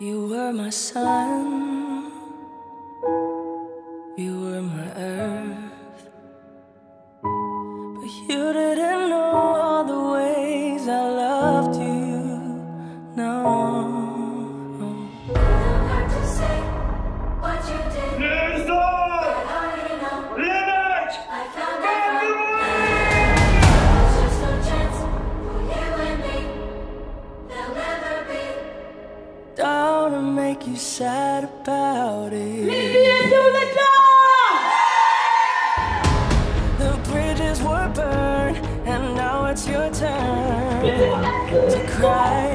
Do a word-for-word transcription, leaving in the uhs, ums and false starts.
You were my sun, you were my earth, but you didn't know all the ways I loved you. No. It's hard to say what you did. There's I already know. limit! I found out from there's just no chance for you and me. There'll never be. Don't wanna make you sad about it. The bridges were burned, and now it's your turn to cry.